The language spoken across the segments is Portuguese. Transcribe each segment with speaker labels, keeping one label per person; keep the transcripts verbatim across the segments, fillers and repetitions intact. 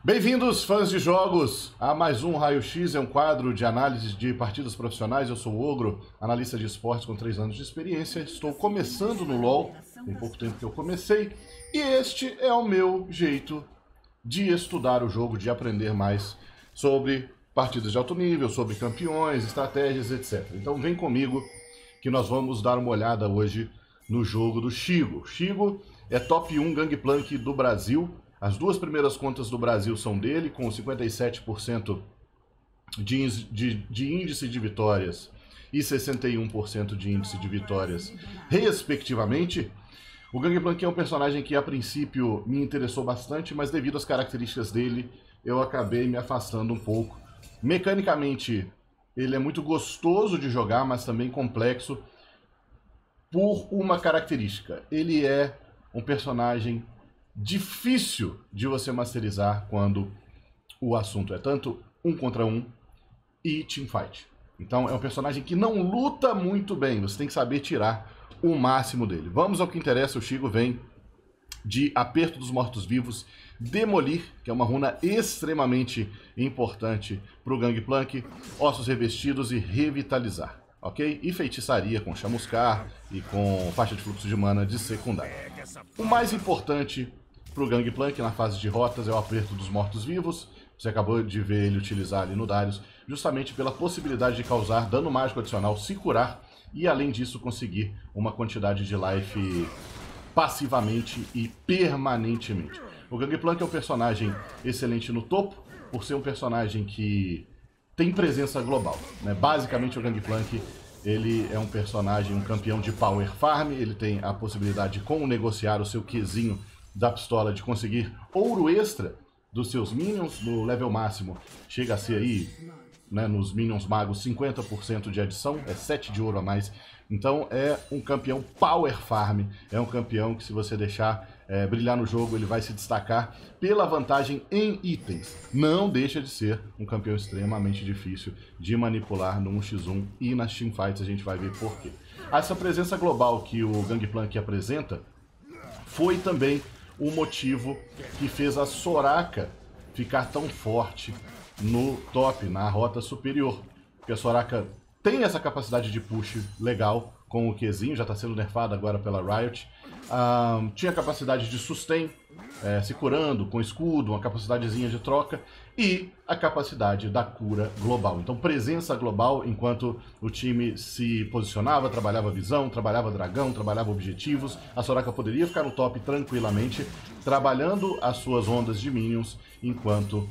Speaker 1: Bem-vindos, fãs de jogos, a mais um Raio X, é um quadro de análise de partidas profissionais. Eu sou o Ogro, analista de esportes com três anos de experiência. Estou começando no LoL, tem pouco tempo que eu comecei, e este é o meu jeito de estudar o jogo, de aprender mais sobre partidas de alto nível, sobre campeões, estratégias, etcétera. Então vem comigo que nós vamos dar uma olhada hoje no jogo do Xigo. Xigo é top um Gangplank do Brasil. As duas primeiras contas do Brasil são dele, com cinquenta e sete por cento de, de, de índice de vitórias e sessenta e um por cento de índice de vitórias, respectivamente. O Gangplank é um personagem que, a princípio, me interessou bastante, mas devido às características dele, eu acabei me afastando um pouco. Mecanicamente, ele é muito gostoso de jogar, mas também complexo por uma característica. Ele é um personagem difícil de você masterizar quando o assunto é tanto um contra um e teamfight. Então é um personagem que não luta muito bem, você tem que saber tirar o máximo dele. Vamos ao que interessa. O Xigo vem de Aperto dos Mortos-Vivos, Demolir, que é uma runa extremamente importante para o Gangplank, Ossos Revestidos e Revitalizar, ok? E Feitiçaria com Chamuscar e com faixa de fluxo de mana de secundário. O mais importante para o Gangplank na fase de rotas é o Aperto dos Mortos-Vivos. Você acabou de ver ele utilizar ali no Darius, justamente pela possibilidade de causar dano mágico adicional, se curar e, além disso, conseguir uma quantidade de life passivamente e permanentemente. O Gangplank é um personagem excelente no topo, por ser um personagem que tem presença global, né? Basicamente, o Gangplank ele é um personagem, um campeão de power farm. Ele tem a possibilidade, com negociar o seu Qzinho da pistola, de conseguir ouro extra dos seus minions. No level máximo chega a ser aí, né, nos minions magos, cinquenta por cento de adição, é sete de ouro a mais. Então é um campeão power farm, é um campeão que, se você deixar é, brilhar no jogo, ele vai se destacar pela vantagem em itens. Não deixa de ser um campeão extremamente difícil de manipular no um contra um, e nas teamfights a gente vai ver por quê. Essa presença global que o Gangplank apresenta foi também o motivo que fez a Soraka ficar tão forte no top, na rota superior. Porque a Soraka tem essa capacidade de push legal com o Qzinho, já está sendo nerfado agora pela Riot. Um, tinha capacidade de sustain, é, se curando com escudo, uma capacidadezinha de troca, e a capacidade da cura global. Então, presença global, enquanto o time se posicionava, trabalhava visão, trabalhava dragão, trabalhava objetivos, a Soraka poderia ficar no top tranquilamente, trabalhando as suas ondas de minions, enquanto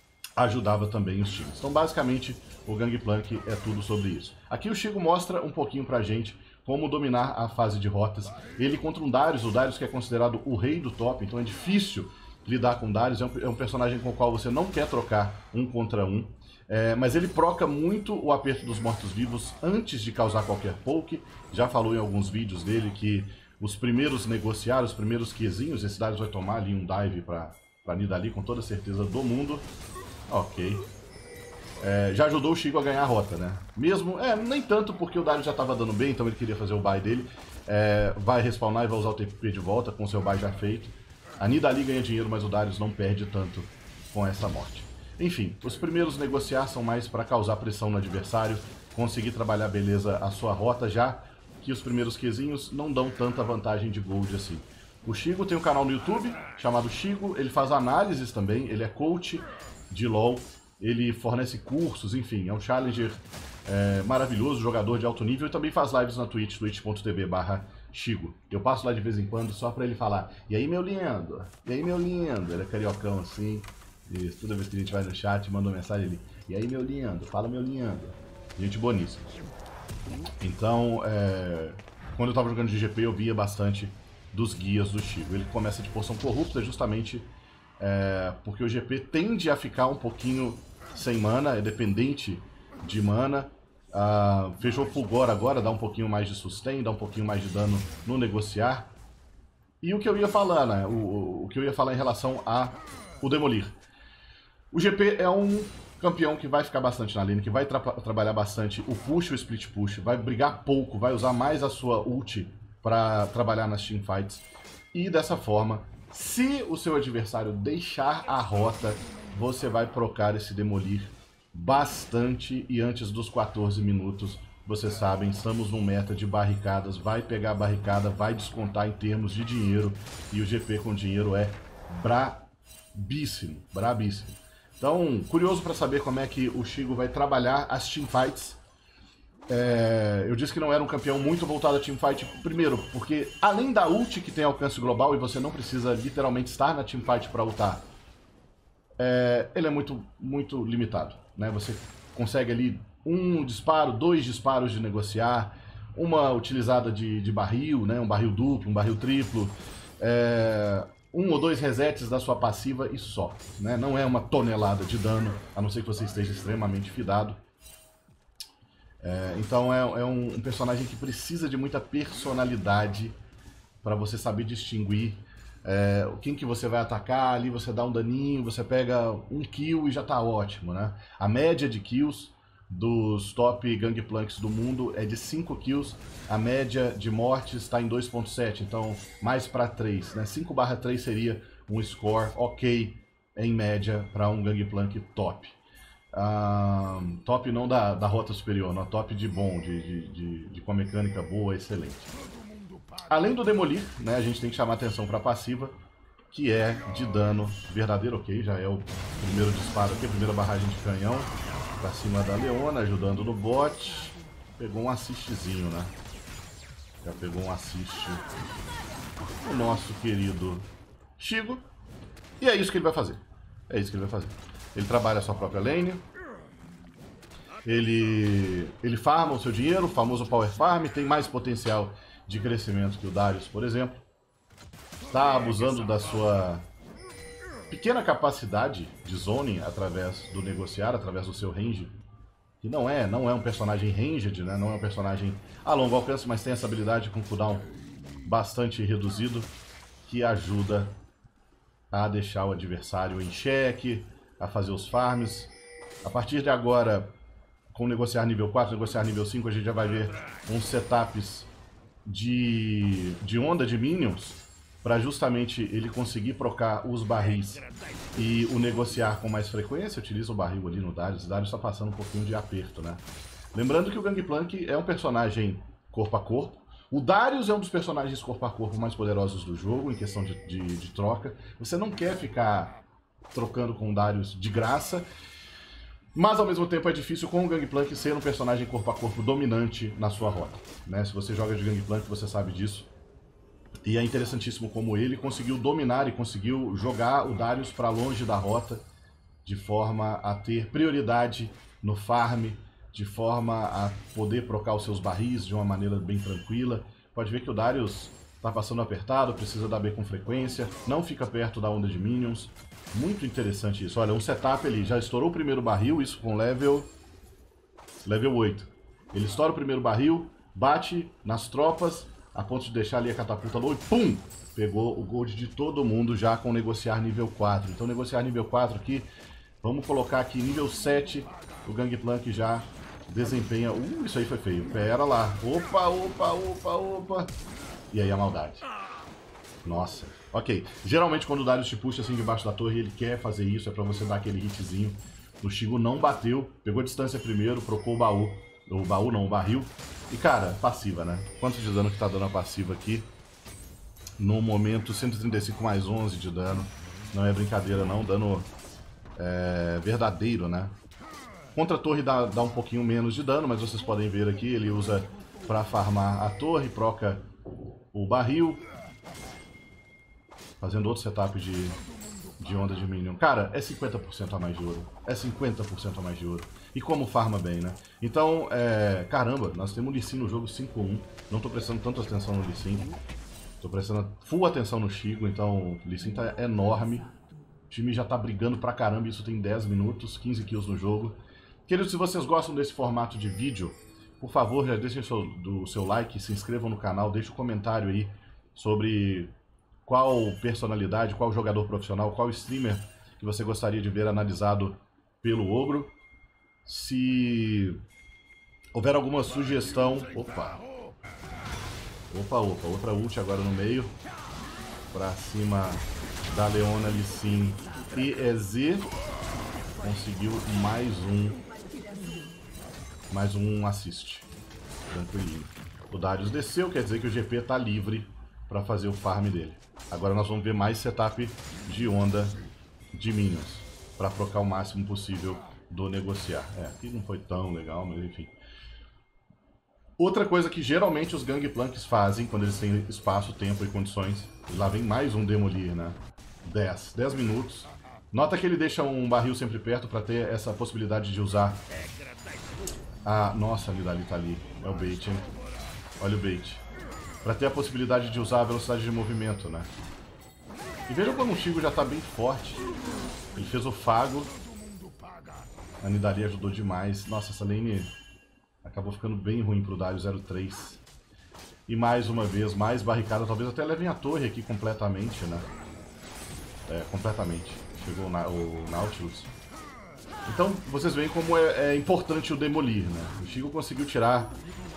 Speaker 1: ajudava também os times. Então, basicamente, o Gangplank é tudo sobre isso. Aqui o Xigo mostra um pouquinho pra gente como dominar a fase de rotas. Ele contra um Darius, o Darius que é considerado o rei do top, então é difícil lidar com o Darius. É um, é um personagem com o qual você não quer trocar um contra um, é, mas ele proca muito o Aperto dos Mortos-Vivos antes de causar qualquer poke. Já falou em alguns vídeos dele que os primeiros negociar, os primeiros Qzinhos, esse Darius vai tomar ali um dive pra, pra Nidalee com toda certeza do mundo. Ok. É, já ajudou o Xigo a ganhar a rota, né? Mesmo, é, nem tanto, porque o Darius já estava dando bem, então ele queria fazer o buy dele. É, vai respawnar e vai usar o T P de volta com o seu buy já feito. A Nidalee ganha dinheiro, mas o Darius não perde tanto com essa morte. Enfim, os primeiros negociar são mais para causar pressão no adversário, conseguir trabalhar beleza a sua rota, já que os primeiros Qzinhos não dão tanta vantagem de gold assim. O Xigo tem um canal no YouTube chamado Xigo, ele faz análises também, ele é coach de LoL. Ele fornece cursos, enfim, é um challenger é, maravilhoso, jogador de alto nível, e também faz lives na Twitch, twitch ponto tv barra Xigo. Eu passo lá de vez em quando só pra ele falar: e aí, meu lindo? E aí, meu lindo? Ele é cariocão assim, e toda vez que a gente vai no chat, manda uma mensagem ali: e aí, meu lindo? Fala, meu lindo. Gente boníssima. Então, é, quando eu tava jogando de G P, eu via bastante dos guias do Xigo. Ele começa de Poção Corrupta justamente é, porque o G P tende a ficar um pouquinho sem mana, é dependente de mana. Uh, fechou o Fulgor agora, dá um pouquinho mais de sustain, dá um pouquinho mais de dano no negociar. E o que eu ia falar, né? O, o que eu ia falar em relação a o Demolir. O G P é um campeão que vai ficar bastante na lane, que vai tra trabalhar bastante o push, o split push, vai brigar pouco, vai usar mais a sua ult para trabalhar nas teamfights. E dessa forma, se o seu adversário deixar a rota, você vai procar esse Demolir bastante, e antes dos quatorze minutos, vocês sabem, estamos num meta de barricadas, vai pegar a barricada, vai descontar em termos de dinheiro, e o G P com dinheiro é brabíssimo, brabíssimo. Então, curioso para saber como é que o Shigo vai trabalhar as teamfights. É, eu disse que não era um campeão muito voltado a teamfight, primeiro, porque além da ult que tem alcance global e você não precisa literalmente estar na teamfight para ultar, é, ele é muito, muito limitado, né? Você consegue ali um disparo, dois disparos de negociar, uma utilizada de, de barril, né? Um barril duplo, um barril triplo, é, um ou dois resets da sua passiva e só, né? Não é uma tonelada de dano, a não ser que você esteja extremamente fidado. É, então é, é um, um personagem que precisa de muita personalidade para você saber distinguir é, quem que você vai atacar. Ali você dá um daninho, você pega um kill e já tá ótimo, né? A média de kills dos top Gangplanks do mundo é de cinco kills, a média de mortes está em dois ponto sete, então mais para três, né? cinco barra três seria um score ok em média para um Gangplank top. Uh, top não da, da rota superior, não, top de bom, de, de, de, de com a mecânica boa, excelente. Além do Demolir, né, a gente tem que chamar atenção para a passiva, que é de dano verdadeiro, ok, já é o primeiro disparo aqui, a primeira barragem de canhão para cima da Leona, ajudando no bot. Pegou um assistzinho, né? Já pegou um assist o nosso querido Shigo. E é isso que ele vai fazer. É isso que ele vai fazer. Ele trabalha a sua própria lane, ele, ele farma o seu dinheiro, o famoso Power Farm, tem mais potencial de crescimento que o Darius, por exemplo. Está abusando da sua pequena capacidade de zoning através do negociar, através do seu range, que não é, não é um personagem ranged, né? Não é um personagem a longo alcance, mas tem essa habilidade com cooldown bastante reduzido, que ajuda a deixar o adversário em xeque, a fazer os farms. A partir de agora, com o negociar nível quatro, negociar nível cinco, a gente já vai ver uns setups de, de onda de minions, para justamente ele conseguir procar os barris e o negociar com mais frequência. Utiliza o barril ali no Darius, o Darius está passando um pouquinho de aperto, né? Lembrando que o Gangplank é um personagem corpo a corpo. O Darius é um dos personagens corpo a corpo mais poderosos do jogo, em questão de, de, de troca. Você não quer ficar trocando com o Darius de graça, mas ao mesmo tempo é difícil com o Gangplank ser um personagem corpo a corpo dominante na sua rota, né? Se você joga de Gangplank, você sabe disso. E é interessantíssimo como ele conseguiu dominar e conseguiu jogar o Darius para longe da rota, de forma a ter prioridade no farm, de forma a poder procar os seus barris de uma maneira bem tranquila. Pode ver que o Darius está passando apertado, precisa dar B com frequência, não fica perto da onda de minions. Muito interessante isso. Olha, um setup, ele já estourou o primeiro barril, isso com level, level oito. Ele estoura o primeiro barril, bate nas tropas, a ponto de deixar ali a catapulta low e pum! Pegou o gold de todo mundo já com negociar nível quatro. Então negociar nível quatro aqui, vamos colocar aqui nível sete, o Gangplank já desempenha... Uh, isso aí foi feio. Pera lá. Opa, opa, opa, opa. E aí a maldade. Nossa. Ok. Geralmente quando o Darius te puxa assim debaixo da torre, ele quer fazer isso, é pra você dar aquele hitzinho. O Shigo não bateu, pegou distância primeiro, procou o baú. O baú não, o barril. E cara, passiva, né? Quanto de dano que tá dando a passiva aqui? No momento, cento e trinta e cinco mais onze de dano. Não é brincadeira não, dano é, verdadeiro, né? Contra a torre dá, dá um pouquinho menos de dano, mas vocês podem ver aqui, ele usa pra farmar a torre, proca o barril. Fazendo outro setup de, de onda de minion. Cara, é cinquenta por cento a mais de ouro. É cinquenta por cento a mais de ouro. E como farma bem, né? Então, é... caramba, nós temos o Lee Sin no jogo cinco a um. Não tô prestando tanta atenção no Lee Sin. Tô prestando full atenção no Shigo, então o Lee Sin tá enorme. O time já tá brigando pra caramba, isso tem dez minutos, quinze kills no jogo. Queridos, se vocês gostam desse formato de vídeo, por favor, já deixem o seu, do seu like, se inscrevam no canal, deixem um comentário aí sobre qual personalidade, qual jogador profissional, qual streamer que você gostaria de ver analisado pelo Ogro. Se houver alguma sugestão... Opa! Opa, opa, outra ult agora no meio. Pra cima da Leona, Lee Sin e E Z. conseguiu mais um mais um assist. Tranquilinho. O Darius desceu, quer dizer que o G P tá livre para fazer o farm dele. Agora nós vamos ver mais setup de onda de minions para procar o máximo possível do negociar. É, aqui não foi tão legal, mas enfim. Outra coisa que geralmente os Gangplanks fazem quando eles têm espaço, tempo e condições. Lá vem mais um Demolir, né? dez. dez minutos. Nota que ele deixa um barril sempre perto para ter essa possibilidade de usar. Ah, nossa, a Nidalee tá ali. É o bait, hein? Olha o bait. Para ter a possibilidade de usar a velocidade de movimento, né? E vejam como o Chigo já tá bem forte. Ele fez o Fago. A Nidalee ajudou demais. Nossa, essa lane acabou ficando bem ruim pro Darius zero três. E mais uma vez, mais barricada. Talvez até levem a torre aqui completamente, né? É, completamente. Chegou o, Na o Nautilus. Então, vocês veem como é, é importante o Demolir, né? O Chigo conseguiu tirar,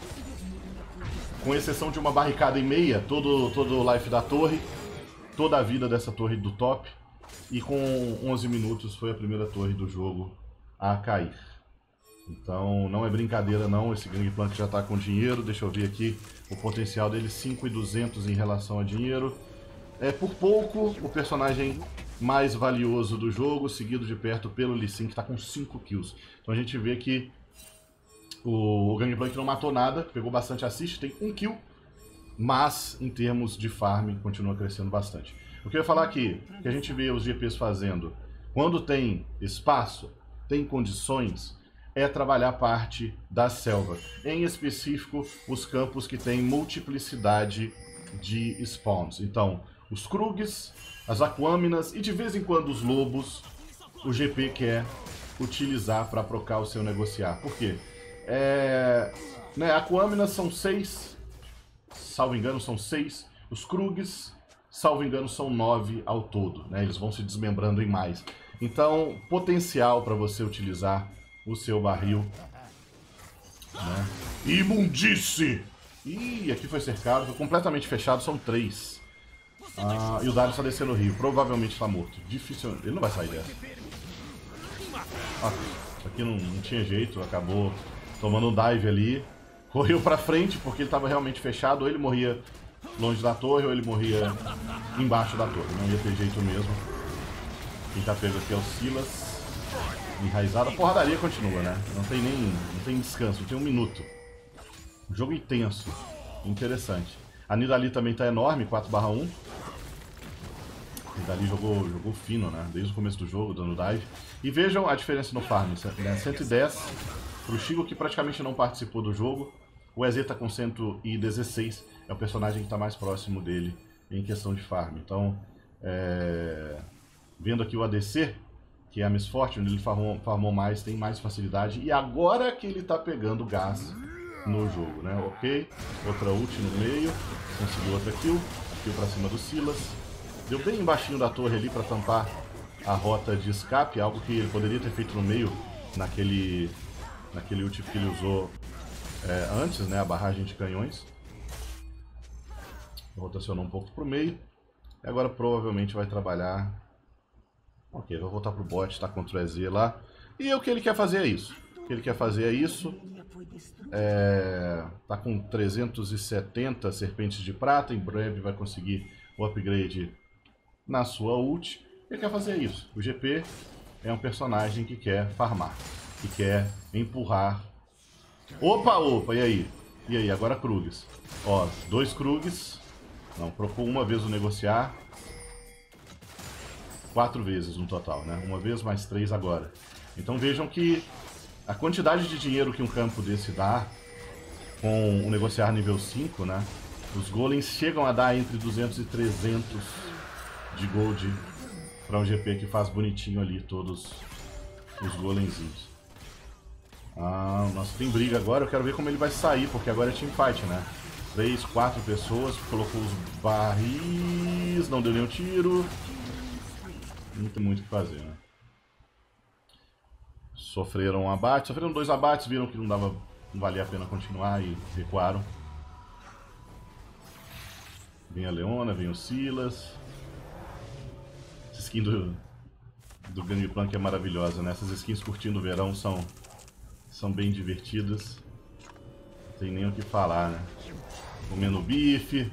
Speaker 1: com exceção de uma barricada e meia, todo, todo o life da torre, toda a vida dessa torre do top. E com onze minutos foi a primeira torre do jogo a cair. Então não é brincadeira não, esse Gangplank já está com dinheiro. Deixa eu ver aqui o potencial dele, cinco mil e duzentos em relação a dinheiro. É por pouco o personagem mais valioso do jogo, seguido de perto pelo Lee Sin, que está com cinco kills. Então a gente vê que o Gangplank não matou nada, pegou bastante assist, tem um kill, mas em termos de farm continua crescendo bastante. O que eu ia falar aqui, que a gente vê os G Ps fazendo, quando tem espaço, tem condições, é trabalhar parte da selva. Em específico, os campos que têm multiplicidade de spawns. Então, os Krugs, as Aquâminas e de vez em quando os Lobos, o G P quer utilizar para procar o seu negociar. Por quê? É, né, Aquâminas são seis, salvo engano são seis. Os Krugs, salvo engano, são nove ao todo. Né? Eles vão se desmembrando em mais. Então, potencial para você utilizar o seu barril. Né? Imundice! Ih, aqui foi cercado, foi completamente fechado, são três. Ah, e o Darius está descendo o rio, provavelmente está morto. Difícil, ele não vai sair dessa. Ah, aqui não, não tinha jeito, acabou tomando um dive ali. Correu pra frente porque ele estava realmente fechado, ou ele morria longe da torre, ou ele morria embaixo da torre. Não ia ter jeito mesmo. Quem tá pego aqui é o Silas. Enraizado, a porradaria continua, né? Não tem nem não tem descanso, tem um minuto. Jogo intenso, interessante. A Nidalee também tá enorme, quatro barra um. A Nidalee jogou, jogou fino, né? Desde o começo do jogo, dando dive. E vejam a diferença no farm, né? cento e dez pro Chigo, que praticamente não participou do jogo. O E Z tá com cento e dezesseis, é o personagem que tá mais próximo dele em questão de farm. Então, é... vendo aqui o A D C, que é a Miss Fortune, ele farmou, farmou mais, tem mais facilidade. E agora que ele tá pegando gás no jogo, né? Ok, outra ult no meio, conseguiu outra kill, kill pra cima do Silas. Deu bem embaixinho da torre ali pra tampar a rota de escape, algo que ele poderia ter feito no meio, naquele, naquele ult que ele usou é, antes, né? A barragem de canhões. Rotacionou um pouco pro meio. E agora provavelmente vai trabalhar. Ok, vou voltar pro bot, tá contra o E Z lá. E o que ele quer fazer é isso. O que ele quer fazer é isso. É, tá com trezentos e setenta serpentes de prata. Em breve vai conseguir o upgrade na sua ult. Ele quer fazer isso. O G P é um personagem que quer farmar. Que quer empurrar. Opa, opa, e aí? E aí, agora Krugs. Ó, dois Krugs. Não, procurou uma vez o negociar. Quatro vezes no total, né? Uma vez mais três agora. Então vejam que a quantidade de dinheiro que um campo desse dá, com o negociar nível cinco, né? Os golems chegam a dar entre duzentos e trezentos de gold para um G P que faz bonitinho ali todos os golemzinhos. Ah, nossa, tem briga agora. Eu quero ver como ele vai sair, porque agora é teamfight, né? Três, quatro pessoas, colocou os barris, não deu nenhum tiro. Não tem muito o que fazer, né? Sofreram um abate, sofreram dois abates, viram que não dava, não valia a pena continuar e recuaram. Vem a Leona, vem o Silas. Essa skin do, do Gangplank é maravilhosa, né? Essas skins curtindo o verão são, são bem divertidas. Não tem nem o que falar, né? Comendo bife.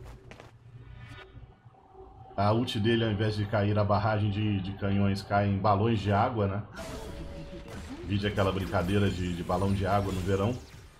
Speaker 1: A ult dele, ao invés de cair a barragem de, de canhões, cai em balões de água, né? Vídeo aquela brincadeira de, de balão de água no verão.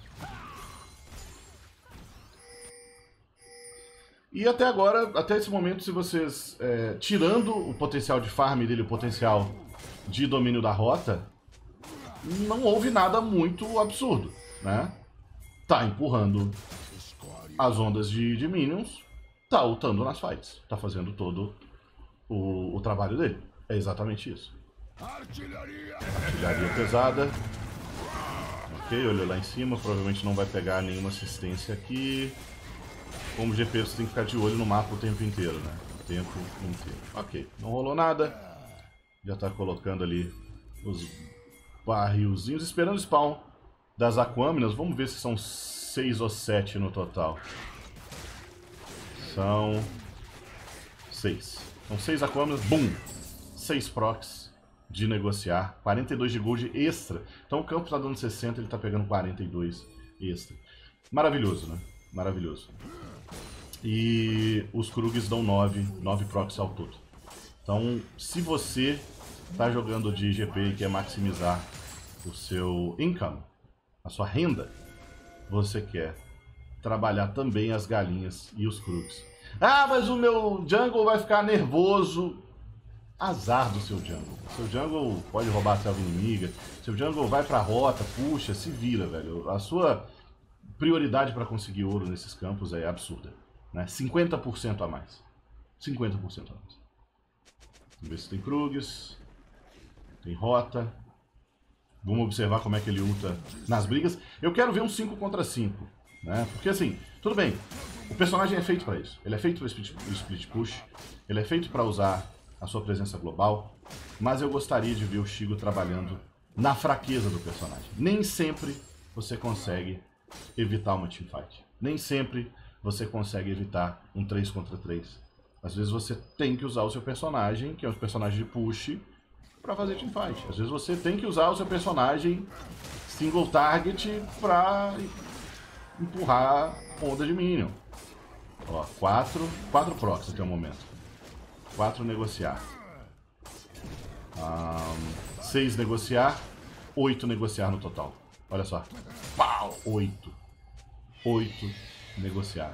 Speaker 1: E até agora, até esse momento, se vocês... É, tirando o potencial de farm dele, o potencial de domínio da rota, não houve nada muito absurdo, né? Tá empurrando as ondas de, de minions, tá lutando nas fights, tá fazendo todo o, o trabalho dele. É exatamente isso. Artilharia pesada. Ok, olhou lá em cima, provavelmente não vai pegar nenhuma assistência aqui. Como G P, você tem que ficar de olho no mapa o tempo inteiro, né? O tempo inteiro. Ok, não rolou nada. Já tá colocando ali os barrilzinhos, esperando o spawn das Aquâminas. Vamos ver se são seis ou sete no total. São seis. São seis Aquâminas, bum! seis procs de negociar. quarenta e dois de gold extra. Então o campo tá dando sessenta, ele tá pegando quarenta e dois extra. Maravilhoso, né? Maravilhoso. E os Krugs dão nove, nove procs ao todo. Então, se você está jogando de G P e quer maximizar o seu income, a sua renda, você quer trabalhar também as galinhas e os Krugs. Ah, mas o meu jungle vai ficar nervoso. Azar do seu jungle. Seu jungle pode roubar a selva inimiga. Seu jungle vai pra rota, puxa, se vira, velho. A sua prioridade para conseguir ouro nesses campos é absurda. Né? cinquenta por cento a mais. cinquenta por cento a mais. Vamos ver se tem Krugs. Tem rota. Vamos observar como é que ele luta nas brigas. Eu quero ver um cinco contra cinco. Né? Porque assim, tudo bem. O personagem é feito para isso. Ele é feito para split, split push. Ele é feito para usar a sua presença global. Mas eu gostaria de ver o Shigo trabalhando na fraqueza do personagem. Nem sempre você consegue evitar uma teamfight. Nem sempre você consegue evitar um três contra três. Às vezes você tem que usar o seu personagem, que é um personagem de push, para fazer teamfight. Às vezes você tem que usar o seu personagem single target para empurrar onda de minion. Ó, quatro, quatro procs até o momento. quatro negociar. Um, seis negociar. oito negociar no total. Olha só. Pau! oito. oito negociar.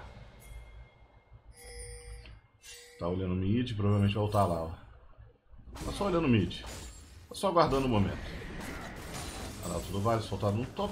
Speaker 1: Tá olhando mid, provavelmente vai voltar lá, ó. Tá só olhando mid. Tá só aguardando o momento. Arauto do Vale soltado no top.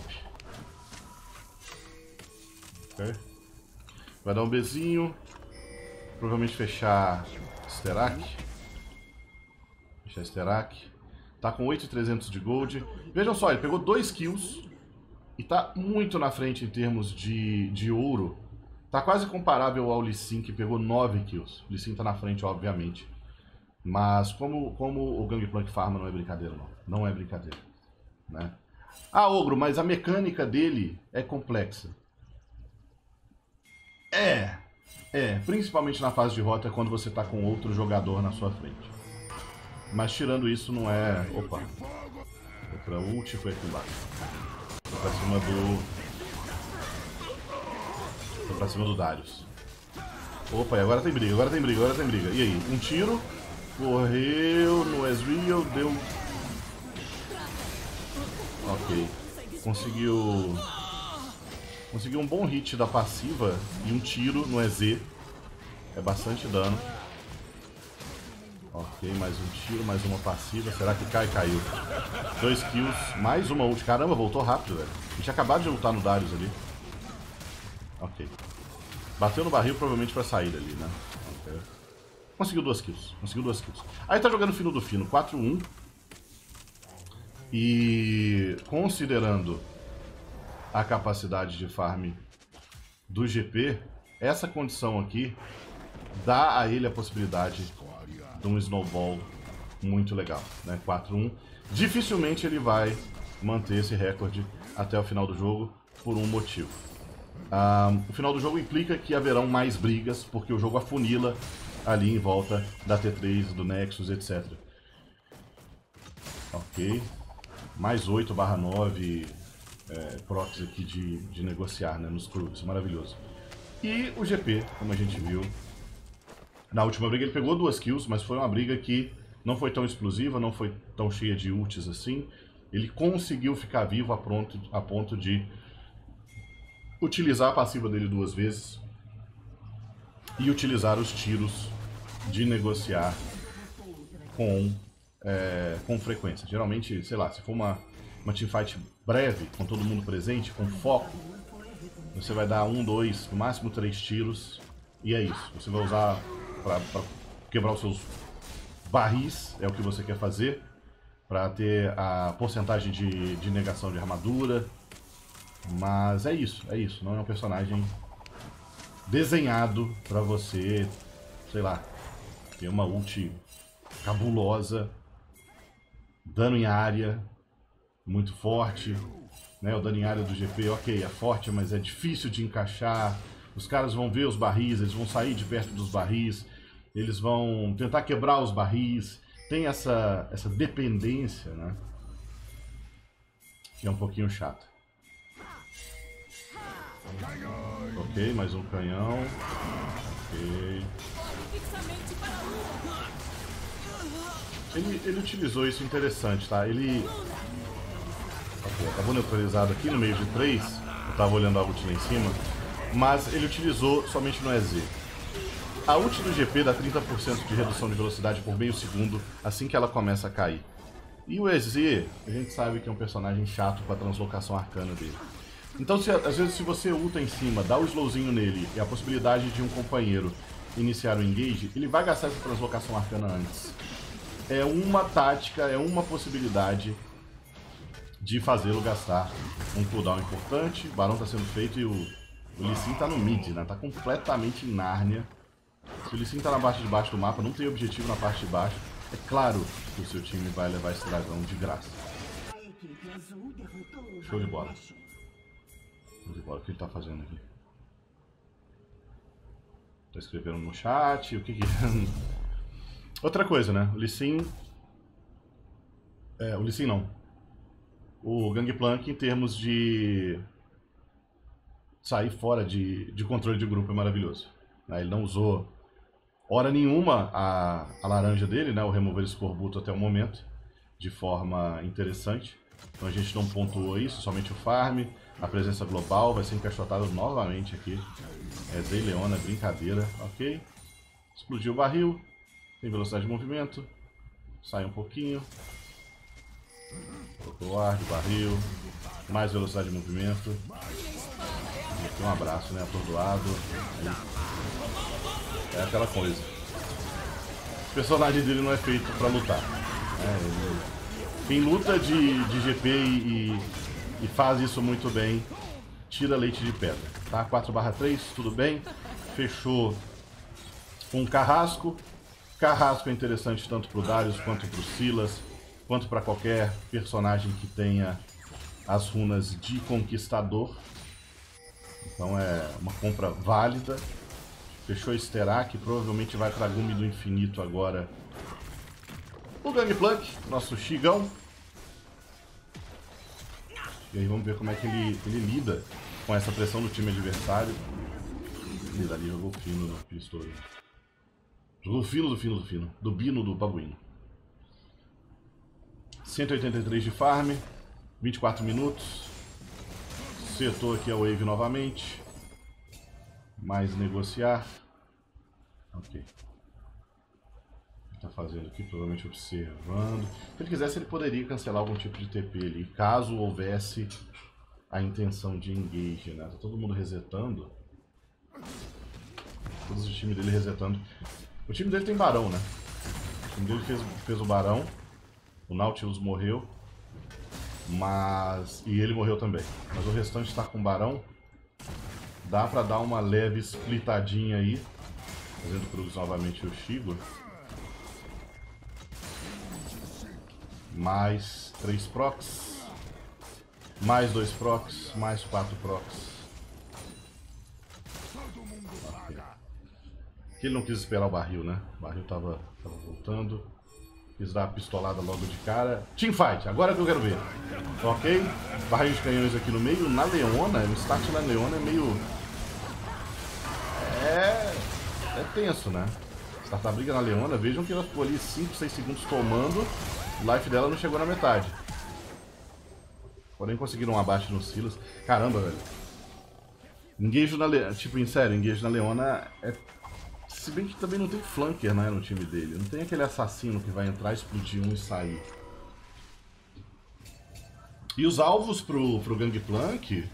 Speaker 1: Ok. Vai dar um Bzinho. Provavelmente fechar Sterak. Fechar Sterak. Tá com oito mil e trezentos de gold. Vejam só, ele pegou dois kills. E tá muito na frente em termos de, de ouro. Tá quase comparável ao Lee Sin, que pegou nove kills. O Lee Sin tá na frente, obviamente. Mas como, como o Gangplank farma não é brincadeira, não. Não é brincadeira. Né? Ah, Ogro, mas a mecânica dele é complexa. É. É, principalmente na fase de rota, quando você tá com outro jogador na sua frente. Mas tirando isso, não é... Opa. Foi pra ult, foi aqui embaixo. Foi pra cima do... Foi pra cima do Darius. Opa, e agora tem briga, agora tem briga, agora tem briga. E aí, um tiro. Correu no Ezreal, deu... Ok. Conseguiu... Conseguiu um bom hit da passiva e um tiro no E Z. É bastante dano. Ok, mais um tiro, mais uma passiva. Será que cai? Caiu. Dois kills, mais uma ult. Caramba, voltou rápido, velho. A gente tinha acabado de lutar no Darius ali. Ok. Bateu no barril, provavelmente pra sair ali, né? Okay. Conseguiu duas kills. Conseguiu duas kills. Aí tá jogando fino do fino. quatro a um. E considerando a capacidade de farm do G P, essa condição aqui dá a ele a possibilidade de um snowball muito legal, né? quatro a um. Dificilmente ele vai manter esse recorde até o final do jogo por um motivo. Um, o final do jogo implica que haverão mais brigas, porque o jogo afunila ali em volta da T três, do Nexus, etcétera. Ok. Mais oito barra nove é, procs aqui de, de negociar, né, nos clubes. Maravilhoso. E o G P, como a gente viu, na última briga ele pegou duas kills, mas foi uma briga que não foi tão explosiva, não foi tão cheia de ults assim. Ele conseguiu ficar vivo a, pronto, a ponto de utilizar a passiva dele duas vezes e utilizar os tiros de negociar com, é, com frequência. Geralmente, sei lá, se for uma, uma teamfight breve, com todo mundo presente, com foco, você vai dar um, dois, no máximo três tiros, e é isso. Você vai usar para quebrar os seus barris, é o que você quer fazer, para ter a porcentagem de, de negação de armadura. Mas é isso, é isso. Não é um personagem desenhado para você, sei lá, ter uma ult cabulosa, dano em área muito forte, né? O dano em área do G P, ok, é forte, mas é difícil de encaixar. Os caras vão ver os barris, eles vão sair de perto dos barris, eles vão tentar quebrar os barris. Tem essa, essa dependência, né? Que é um pouquinho chata. Ok, mais um canhão. Ok. Ele, ele utilizou isso interessante, tá? Ele... Ok, acabou neutralizado aqui no meio de três. Eu tava olhando a ult lá em cima. Mas ele utilizou somente no E Z. A ult do G P dá trinta por cento de redução de velocidade por meio segundo assim que ela começa a cair. E o E Z, a gente sabe que é um personagem chato para a translocação arcana dele. Então, se, às vezes, se você ulta em cima, dá o slowzinho nele e a possibilidade de um companheiro iniciar o engage, ele vai gastar essa translocação arcana antes. É uma tática, é uma possibilidade de fazê-lo gastar um cooldown importante. O Barão está sendo feito e o, o Lee Sin tá no mid, né? Tá completamente em Nárnia. Se o Lee Sin tá na parte de baixo do mapa, não tem objetivo na parte de baixo, é claro que o seu time vai levar esse dragão de graça. Show de bola. Show de bola. O que ele tá fazendo aqui? Tá escrevendo no chat, o que que... Outra coisa, né? O Lee Sin... É, o Lee Sin não. O Gangplank, em termos de sair fora de, de controle de grupo, é maravilhoso. Ele não usou hora nenhuma a, a laranja dele, né, o remover escorbuto até o momento, de forma interessante. Então a gente não pontuou isso, somente o farm, a presença global vai ser encaixotado novamente aqui. É Zay Leona, brincadeira, ok. Explodiu o barril, tem velocidade de movimento, sai um pouquinho. Colocou o ar de barril, mais velocidade de movimento. E aqui um abraço, né, atordoado. Aí. É aquela coisa. O personagem dele não é feito pra lutar. É, ele... Quem luta de, de G P e, e faz isso muito bem, tira leite de pedra. Tá? quatro barra três, tudo bem. Fechou com um Carrasco. Carrasco é interessante tanto pro Darius quanto pro Silas, quanto para qualquer personagem que tenha as runas de Conquistador. Então é uma compra válida. Fechou Sterak, provavelmente vai para Gume do Infinito agora. O Gangplank, nosso Xigão. E aí vamos ver como é que ele, ele lida com essa pressão do time adversário. Ele ali jogou fino no pistola. Jogou fino do fino do fino. Do bino do babuíno. cento e oitenta e três de farm. vinte e quatro minutos. Setou aqui a wave novamente. Mais negociar. Ok. Ele tá fazendo aqui, provavelmente observando. Se ele quisesse, ele poderia cancelar algum tipo de T P ali, caso houvesse a intenção de engage, né? Tá todo mundo resetando. Todos os times dele resetando. O time dele tem barão, né? O time dele fez, fez o barão. O Nautilus morreu. Mas... E ele morreu também. Mas o restante está com barão. Dá pra dar uma leve splitadinha aí. Fazendo cruz novamente o Shigo. Mais três procs. Mais dois procs. Mais quatro procs. Okay. Aqui ele não quis esperar o barril, né? O barril tava, tava voltando. Quis dar a pistolada logo de cara. Teamfight, agora que eu quero ver. Ok? Barril de canhões aqui no meio. Na Leona, o start na Leona é meio... É... É tenso, né? Startar a briga na Leona, vejam que ela ficou ali cinco, seis segundos tomando. O life dela não chegou na metade. Porém conseguiram um abate no Silas. Caramba, velho. Engage na Leona, tipo, em sério, engage na Leona é... Se bem que também não tem flanker, né, no time dele. Não tem aquele assassino que vai entrar, explodir um e sair. E os alvos pro, pro Gangplank...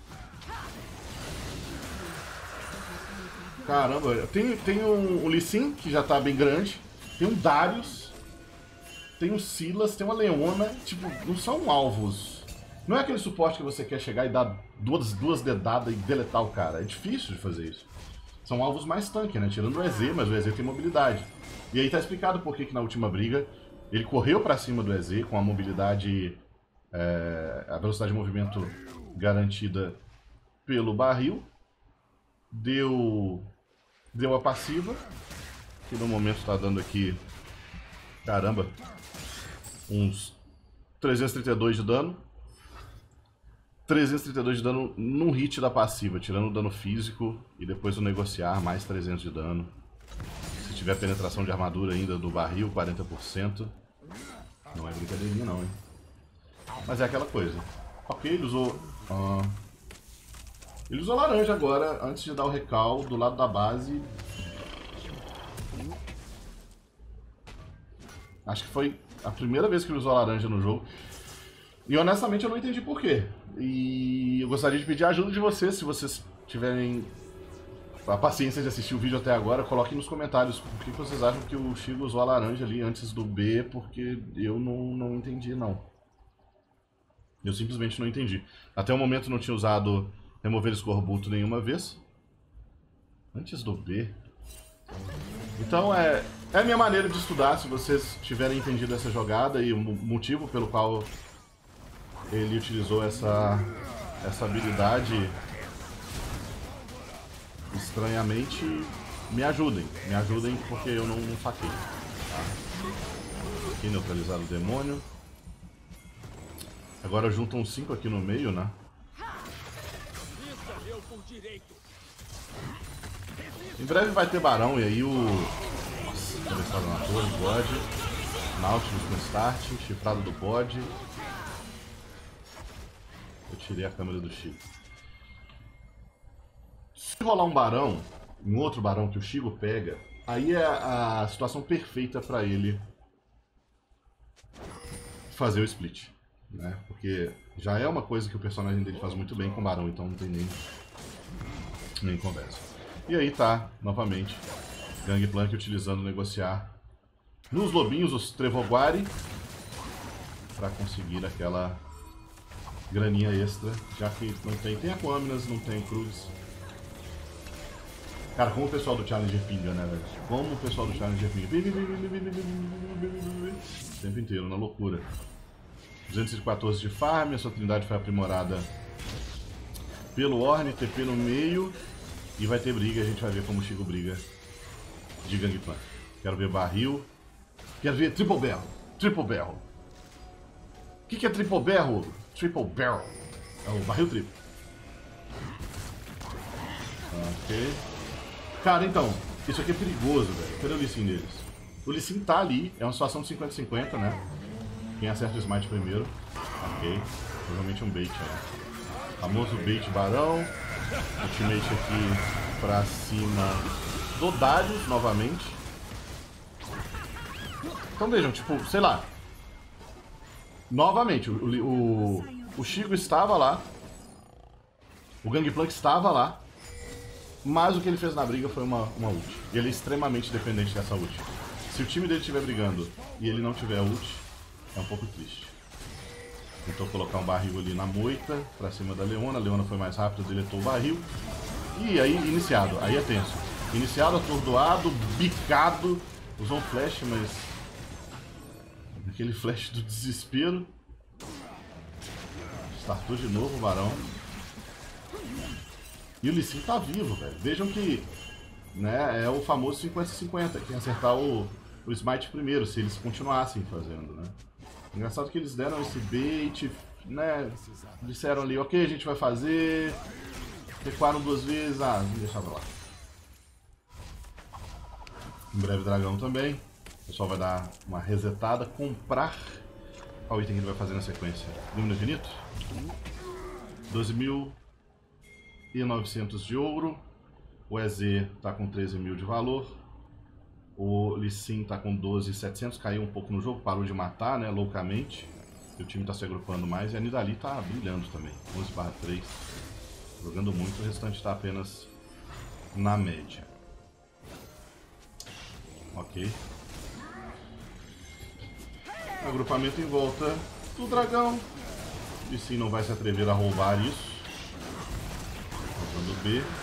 Speaker 1: Caramba, tem, tem um, um Lee Sin, que já tá bem grande. Tem um Darius. Tem um Silas, tem uma Leona. Tipo, não são alvos... Não é aquele suporte que você quer chegar e dar duas, duas dedadas e deletar o cara. É difícil de fazer isso. São alvos mais tanque, né? Tirando o E Z, mas o E Z tem mobilidade. E aí tá explicado por que que na última briga ele correu pra cima do E Z com a mobilidade, é, a velocidade de movimento garantida pelo barril. Deu, deu a passiva, que no momento tá dando aqui, caramba, uns trezentos e trinta e dois de dano. trezentos e trinta e dois de dano num hit da passiva, tirando o dano físico e depois o negociar, mais trezentos de dano. Se tiver penetração de armadura ainda do barril, quarenta por cento. Não é brincadeirinha não, hein? Mas é aquela coisa. Ok, ele usou... Uh, ele usou laranja agora, antes de dar o recal do lado da base. Acho que foi a primeira vez que ele usou laranja no jogo. E honestamente eu não entendi por quê. E eu gostaria de pedir a ajuda de vocês, se vocês tiverem a paciência de assistir o vídeo até agora, coloquem nos comentários por que vocês acham que o Chigo usou a laranja ali antes do B, porque eu não, não entendi não. Eu simplesmente não entendi. Até o momento não tinha usado remover escorbuto nenhuma vez. Antes do B. Então é, é a minha maneira de estudar, se vocês tiverem entendido essa jogada e o motivo pelo qual ele utilizou essa, essa habilidade estranhamente, me ajudem. Me ajudem porque eu não, não saquei. Tá? Aqui neutralizar o demônio. Agora juntam cinco aqui no meio, né? Em breve vai ter barão e aí o... Nossa, cabeçada na torre, bode. Nautilus com start, chifrado do bode. Eu tirei a câmera do Chico. Se rolar um barão, um outro barão que o Chico pega, aí é a situação perfeita para ele fazer o split, né? Porque já é uma coisa que o personagem dele faz muito bem com o barão, então não tem nem, nem conversa. E aí tá, novamente, Gangplank utilizando negociar nos lobinhos os Trevoguari para conseguir aquela graninha extra, já que não tem, tem Aquaminas, não tem Cruz. Cara, como o pessoal do Challenger pinga, né, velho? Como o pessoal do Challenger pinga. O tempo inteiro, na loucura. duzentos e quatorze de farm, a sua trindade foi aprimorada pelo Ornn, T P no meio. E vai ter briga, a gente vai ver como o Chico briga de Gangplank. Quero ver barril. Quero ver triple barrel. Triple barrel. O que, que é triple barrel? Triple barrel. É o barril triplo. Ok. Cara, então, isso aqui é perigoso, velho. Cadê o Lee Sin deles? O Lee Sin tá ali, é uma situação de cinquenta a cinquenta, né? Quem acerta o smite primeiro. Ok. Provavelmente um bait aí. Famoso bait barão. Ultimate aqui pra cima do Darius, novamente. Então vejam, tipo, sei lá. Novamente, o, o, o Chico estava lá. O Gangplank estava lá. Mas o que ele fez na briga foi uma, uma ult. E ele é extremamente dependente dessa ult. Se o time dele estiver brigando e ele não tiver ult, é um pouco triste. Tentou colocar um barril ali na moita, pra cima da Leona. A Leona foi mais rápido, deletou o barril. E aí, iniciado. Aí é tenso. Iniciado, atordoado, bicado. Usou um flash, mas... aquele flash do desespero. Startou de novo o barão. E o Lee Sin tá vivo, velho. Vejam que, né, é o famoso cinquenta a cinquenta. Quem acertar o, o smite primeiro, se eles continuassem fazendo, né? Engraçado que eles deram esse bait, né? Disseram ali, ok, a gente vai fazer. Recuaram duas vezes, ah, vamos deixar pra lá. Em breve dragão também. O pessoal vai dar uma resetada, comprar. Qual item que ele vai fazer na sequência? Lúmina infinito? doze mil e novecentos de ouro. O E Z tá com treze mil de valor. O Lee Sin tá com doze mil e setecentos. Caiu um pouco no jogo, parou de matar, né, loucamente. E o time tá se agrupando mais. E a Nidalee tá brilhando também. onze barra três. Jogando muito, o restante tá apenas na média. Ok. Agrupamento em volta do dragão. E sim, não vai se atrever a roubar isso. Usando B.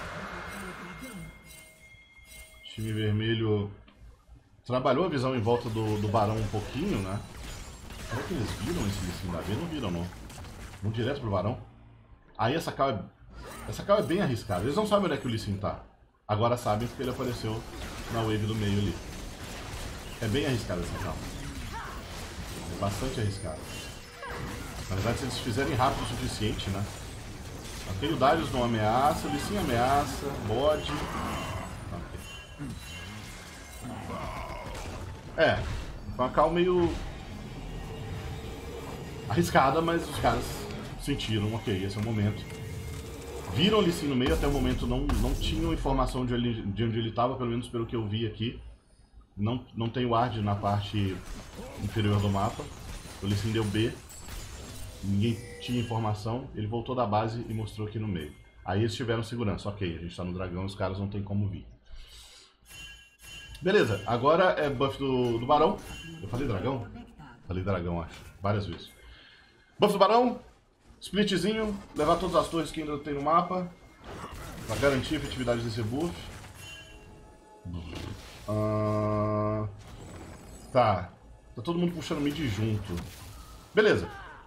Speaker 1: Time vermelho trabalhou a visão em volta do, do barão um pouquinho, né? Será que eles viram esse Lee Sin da B? Não viram, não. Vão direto pro barão. Aí essa cal é, essa cal é bem arriscada. Eles não sabem onde é que o Lee Sin tá. Agora sabem porque ele apareceu na wave do meio ali. É bem arriscada essa cal. É bastante arriscada. Na verdade, se eles fizerem rápido o suficiente, né? Ok, o Darius não ameaça, o Lee Sin ameaça, bode. Ok. É, foi uma cal meio arriscada, mas os caras sentiram, ok, esse é o momento. Viram o Lee Sin no meio, até o momento não, não tinham informação de, ele, de onde ele estava, pelo menos pelo que eu vi aqui. Não, não tem ward na parte inferior do mapa. O Lee Sin deu B. Ninguém tinha informação. Ele voltou da base e mostrou aqui no meio. Aí eles tiveram segurança. Ok, a gente tá no dragão, os caras não tem como vir. Beleza, agora é buff do, do barão. Eu falei dragão? Falei dragão, acho. Várias vezes. Buff do barão. Splitzinho. Levar todas as torres que ainda tem no mapa. Pra garantir a efetividade desse buff. Uh, tá. Tá todo mundo puxando mid junto. Beleza.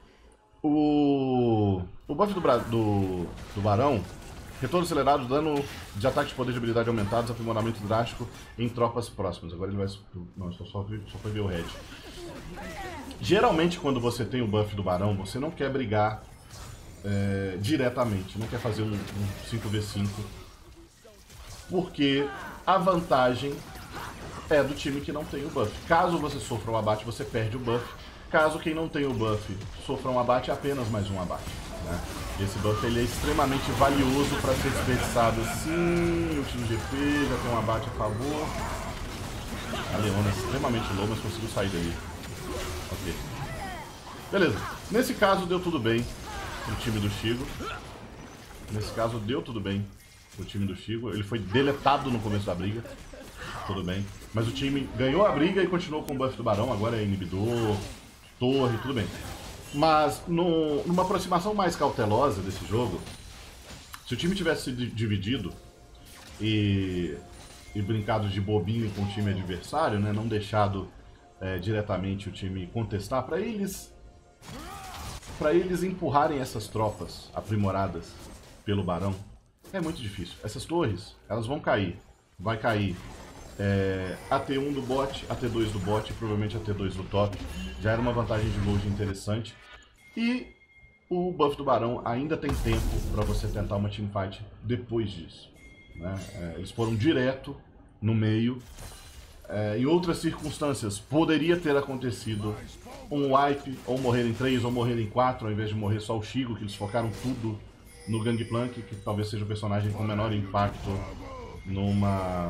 Speaker 1: O, o buff do, do, do barão. Retorno acelerado, dano de ataque de poder de habilidade aumentados, aprimoramento drástico em tropas próximas. Agora ele vai... Não, só, só, só foi ver o red. Geralmente quando você tem o buff do barão, você não quer brigar é, diretamente. Não quer fazer um, um cinco contra cinco. Porque a vantagem é do time que não tem o buff. Caso você sofra um abate, você perde o buff. Caso quem não tem o buff sofra um abate, é apenas mais um abate. Né? Esse buff ele é extremamente valioso para ser desperdiçado. Sim, o time G P já tem um abate a favor. A Leona é extremamente low, mas conseguiu sair daí. Ok. Beleza. Nesse caso deu tudo bem pro time do Shigo. Nesse caso deu tudo bem pro time do Shigo. Ele foi deletado no começo da briga. Tudo bem. Mas o time ganhou a briga e continuou com o buff do barão. Agora é inibidor, torre, tudo bem. Mas no, numa aproximação mais cautelosa desse jogo, se o time tivesse se dividido e, e brincado de bobinho com o time adversário, né, não deixado é, diretamente o time contestar, para eles, para eles empurrarem essas tropas aprimoradas pelo barão, é muito difícil. Essas torres, elas vão cair. Vai cair é, A T um do bot, A T dois do bot e provavelmente A T dois do top. Já era uma vantagem de load interessante. E o buff do barão ainda tem tempo para você tentar uma teamfight depois disso. Né? É, eles foram direto no meio. É, em outras circunstâncias, poderia ter acontecido um wipe, ou morrer em três, ou morrer em quatro, ao invés de morrer só o Shigo, que eles focaram tudo no Gangplank, que talvez seja o personagem com menor impacto numa...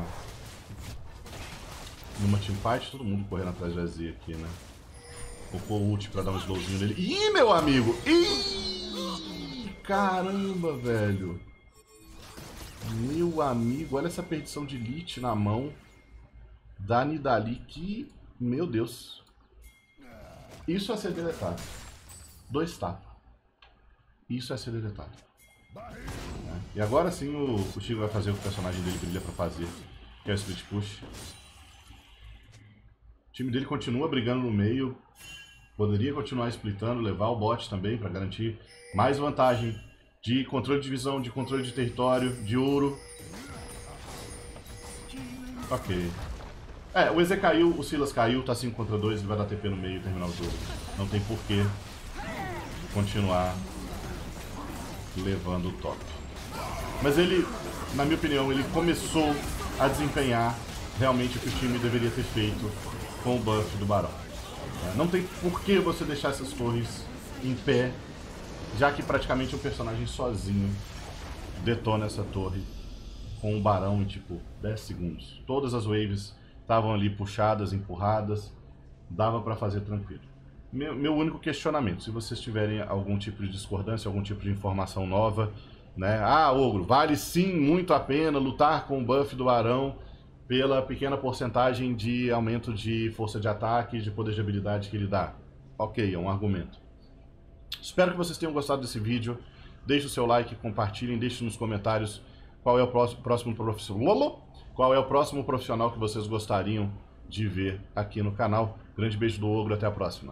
Speaker 1: numa teamfight. Todo mundo correndo atrás do E Z aqui, né? Focou o ult pra dar um slowzinho nele. Ih, meu amigo! Ih! Caramba, velho! Meu amigo, olha essa perdição de lit na mão da Nidalee, que... Meu Deus! Isso é ser deletado. Dois tapas. Isso é ser deletado. É. E agora sim o, o Chico vai fazer o que o personagem dele brilha pra fazer, que é o split push. O time dele continua brigando no meio. Poderia continuar splitando, levar o bot também para garantir mais vantagem de controle de visão, de controle de território, de ouro. Ok. É, o E Z caiu, o Silas caiu, tá cinco contra dois, ele vai dar T P no meio e terminar o jogo. Não tem porquê continuar levando o top. Mas ele, na minha opinião, ele começou a desempenhar realmente o que o time deveria ter feito com o buff do Barão. Não tem por que você deixar essas torres em pé, já que praticamente um personagem sozinho detona essa torre com um Barão em tipo dez segundos. Todas as waves estavam ali puxadas, empurradas, dava pra fazer tranquilo. Meu, meu único questionamento, se vocês tiverem algum tipo de discordância, algum tipo de informação nova, né? Ah, Ogro, vale sim muito a pena lutar com o buff do Barão pela pequena porcentagem de aumento de força de ataque e de poder de habilidade que ele dá. Ok, é um argumento. Espero que vocês tenham gostado desse vídeo. Deixe o seu like, compartilhem, deixe nos comentários qual é o próximo, próximo profissional, qual é o próximo profissional que vocês gostariam de ver aqui no canal. Grande beijo do Ogro, até a próxima.